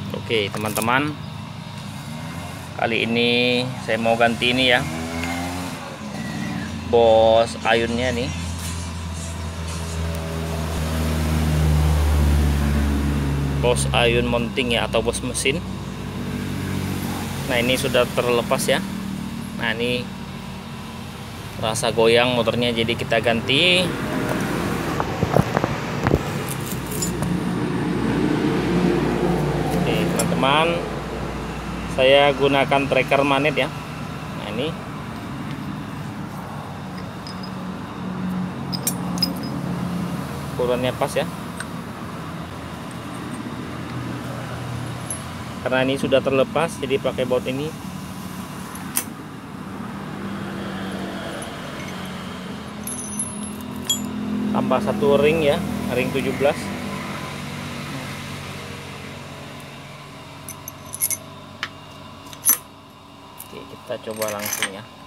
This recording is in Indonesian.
Oke teman-teman, kali ini saya mau ganti ini ya, bos ayunnya nih. Bos ayun mounting ya, atau bos mesin. Nah ini sudah terlepas ya. Nah ini rasa goyang motornya, jadi kita ganti. Oke teman-teman, saya gunakan tracker magnet ya. Nah ini ukurannya pas ya, karena ini sudah terlepas jadi pakai baut ini. Tambah satu ring ya, ring 17. Oke, kita coba langsung ya.